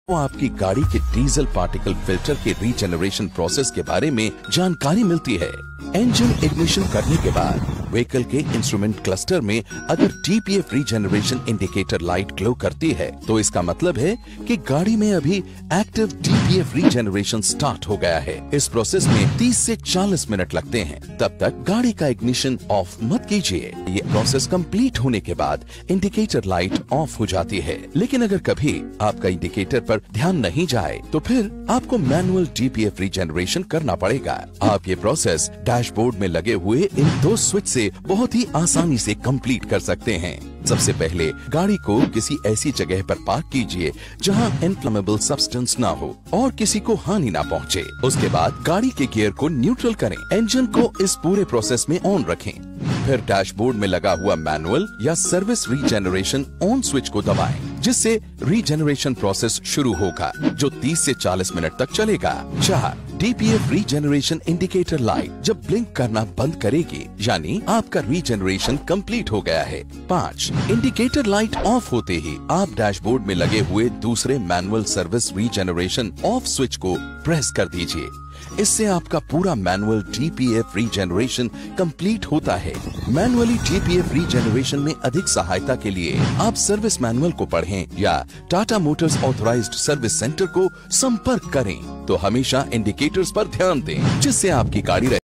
तो आपकी गाड़ी के डीजल पार्टिकल फिल्टर के रीजनरेशन प्रोसेस के बारे में जानकारी मिलती है। इंजन इग्निशन करने के बाद व्हीकल के इंस्ट्रूमेंट क्लस्टर में अगर TPF regeneration indicator light glow करती है तो इसका मतलब है कि गाड़ी में अभी एक्टिव टीपीएफ रीजनरेशन स्टार्ट हो गया है। इस प्रोसेस में 30 से 40 मिनट लगते हैं। तब तक गाड़ी का इग्निशन ऑफ मत कीजिए। ये प्रोसेस कंप्लीट होने के बाद इंडिकेटर लाइट ऑफ हो जाती है। लेकिन अगर कभी आपका इंडिकेटर पर ध्यान नहीं जाए तो फिर आपको मैनुअल टीपीएफ रीजनरेशन करना पड़ेगा। आप ये प्रोसेस डैशबोर्ड में लगे हुए इन 2 स्विच से बहुत ही आसानी से कंप्लीट कर सकते हैं। सबसे पहले गाड़ी को किसी ऐसी जगह पर पार्क कीजिए जहां इनफ्लेमेबल सब्सटेंस ना हो और किसी को हानि ना पहुंचे। उसके बाद गाड़ी के गियर को न्यूट्रल करें। इंजन को इस पूरे प्रोसेस में ऑन रखें। फिर डैशबोर्ड में लगा हुआ मैनुअल या सर्विस रीजनरेशन ऑन स्विच को दबाएं, जिससे रीजनरेशन प्रोसेस शुरू होगा जो 30 से 40 मिनट तक चलेगा। 4. टीपीएफ रीजनरेशन इंडिकेटर लाइट जब ब्लिंक करना बंद करेगी यानी आपका रीजनरेशन कंप्लीट हो गया है। 5. इंडिकेटर लाइट ऑफ होते ही आप डैशबोर्ड में लगे हुए दूसरे manual service regeneration off switch को प्रेस कर दीजिए। इससे आपका पूरा मैनुअल टीपीएफ रीजनरेशन कंप्लीट होता है। मैनुअली टीपीएफ रीजनरेशन में अधिक सहायता के लिए आप सर्विस मैनुअल को पढ़ें या Tata motors authorised service centre को संपर्क करें। तो हमेशा इंडिकेटर्स पर ध्यान दें जिससे आपकी गाड़ी